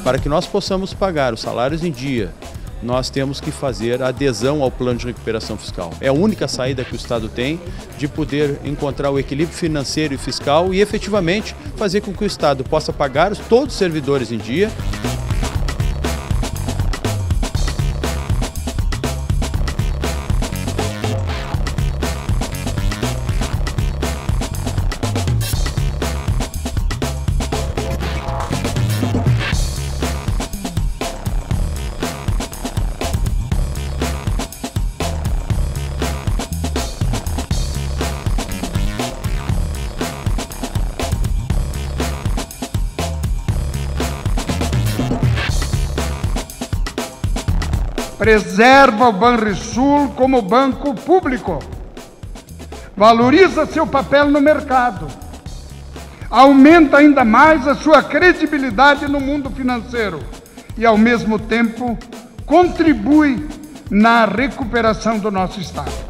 para que nós possamos pagar os salários em dia, nós temos que fazer a adesão ao plano de recuperação fiscal. É a única saída que o Estado tem de poder encontrar o equilíbrio financeiro e fiscal e efetivamente fazer com que o Estado possa pagar todos os servidores em dia. Preserva o Banrisul como banco público, valoriza seu papel no mercado, aumenta ainda mais a sua credibilidade no mundo financeiro e, ao mesmo tempo, contribui na recuperação do nosso Estado.